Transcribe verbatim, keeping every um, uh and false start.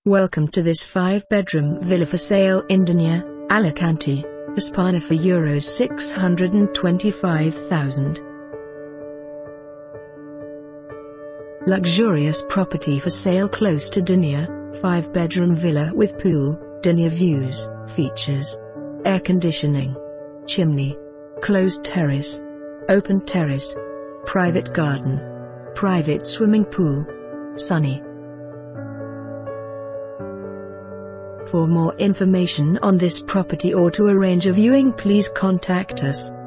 Welcome to this five bedroom villa for sale in Denia, Alicante, España for euros six hundred twenty-five thousand. Luxurious property for sale close to Denia, five bedroom villa with pool, Denia views, features, air conditioning, chimney, closed terrace, open terrace, private garden, private swimming pool, sunny. For more information on this property or to arrange a viewing, please contact us.